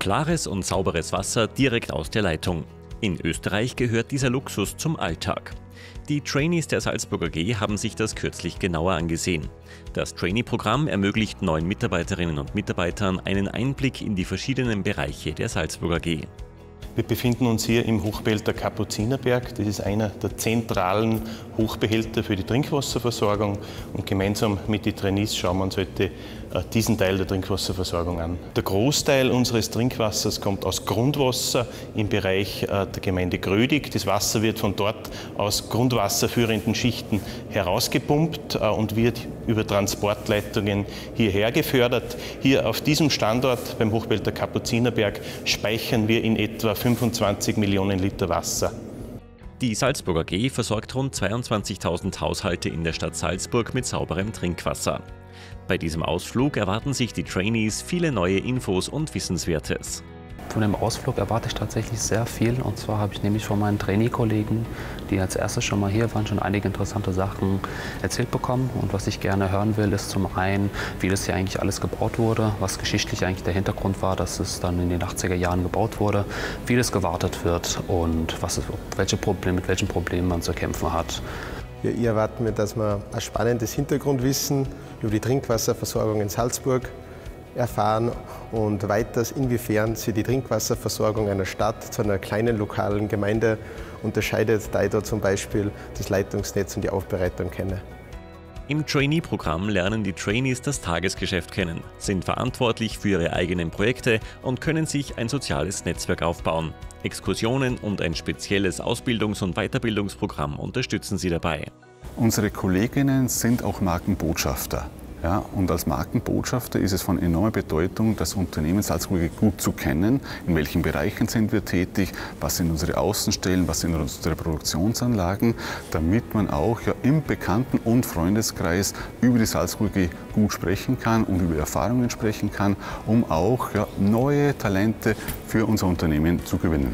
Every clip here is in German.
Klares und sauberes Wasser direkt aus der Leitung. In Österreich gehört dieser Luxus zum Alltag. Die Trainees der Salzburger AG haben sich das kürzlich genauer angesehen. Das Trainee-Programm ermöglicht neuen Mitarbeiterinnen und Mitarbeitern einen Einblick in die verschiedenen Bereiche der Salzburger AG. Wir befinden uns hier im Hochbehälter Kapuzinerberg. Das ist einer der zentralen Hochbehälter für die Trinkwasserversorgung. Und gemeinsam mit den Trainees schauen wir uns heute diesen Teil der Trinkwasserversorgung an. Der Großteil unseres Trinkwassers kommt aus Grundwasser im Bereich der Gemeinde Grödig. Das Wasser wird von dort aus grundwasserführenden Schichten herausgepumpt und wird über Transportleitungen hierher gefördert. Hier auf diesem Standort beim Hochbehälter Kapuzinerberg speichern wir in etwa 25 Millionen Liter Wasser. Die Salzburger AG versorgt rund 22.000 Haushalte in der Stadt Salzburg mit sauberem Trinkwasser. Bei diesem Ausflug erwarten sich die Trainees viele neue Infos und Wissenswertes. Von dem Ausflug erwarte ich tatsächlich sehr viel. Und zwar habe ich nämlich von meinen Trainee-Kollegen, die als erstes schon mal hier waren, schon einige interessante Sachen erzählt bekommen. Und was ich gerne hören will, ist zum einen, wie das hier eigentlich alles gebaut wurde, was geschichtlich eigentlich der Hintergrund war, dass es dann in den 80er Jahren gebaut wurde, wie das gewartet wird und mit welchen Problemen man zu kämpfen hat. Ja, ich erwarte mir, dass wir ein spannendes Hintergrundwissen über die Trinkwasserversorgung in Salzburg erfahren und weiters, inwiefern sich die Trinkwasserversorgung einer Stadt zu einer kleinen lokalen Gemeinde unterscheidet, da ich da zum Beispiel das Leitungsnetz und die Aufbereitung kenne. Im Trainee-Programm lernen die Trainees das Tagesgeschäft kennen, sind verantwortlich für ihre eigenen Projekte und können sich ein soziales Netzwerk aufbauen. Exkursionen und ein spezielles Ausbildungs- und Weiterbildungsprogramm unterstützen sie dabei. Unsere Kolleginnen sind auch Markenbotschafter. Ja, und als Markenbotschafter ist es von enormer Bedeutung, das Unternehmen Salzburg AG gut zu kennen. In welchen Bereichen sind wir tätig, was sind unsere Außenstellen, was sind unsere Produktionsanlagen, damit man auch im Bekannten- und Freundeskreis über die Salzburg AG gut sprechen kann und über Erfahrungen sprechen kann, um auch neue Talente für unser Unternehmen zu gewinnen.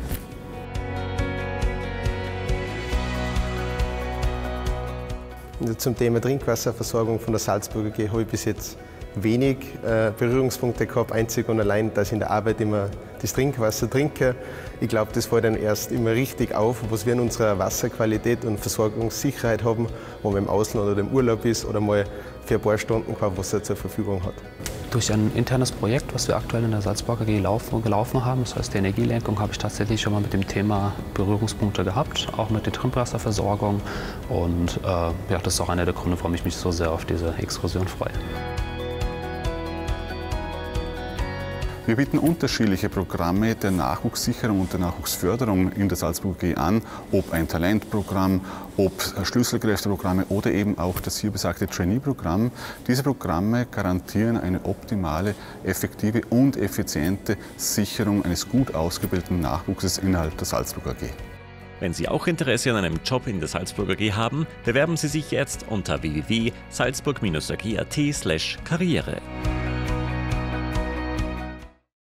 Zum Thema Trinkwasserversorgung von der Salzburger AG habe ich bis jetzt wenig Berührungspunkte gehabt, einzig und allein, dass ich in der Arbeit immer das Trinkwasser trinke. Ich glaube, das fällt dann erst immer richtig auf, was wir in unserer Wasserqualität und Versorgungssicherheit haben, wo man im Ausland oder im Urlaub ist oder mal für ein paar Stunden kein Wasser zur Verfügung hat. Durch ein internes Projekt, was wir aktuell in der Salzburger AG gelaufen haben, das heißt die Energielenkung, habe ich tatsächlich schon mal mit dem Thema Berührungspunkte gehabt, auch mit der Trinkwasserversorgung. Und das ist auch einer der Gründe, warum ich mich so sehr auf diese Exkursion freue. Wir bieten unterschiedliche Programme der Nachwuchssicherung und der Nachwuchsförderung in der Salzburger AG an, ob ein Talentprogramm, ob Schlüsselkräfteprogramme oder eben auch das hier besagte Trainee-Programm. Diese Programme garantieren eine optimale, effektive und effiziente Sicherung eines gut ausgebildeten Nachwuchses innerhalb der Salzburger AG. Wenn Sie auch Interesse an einem Job in der Salzburger AG haben, bewerben Sie sich jetzt unter www.salzburg-ag.at/karriere.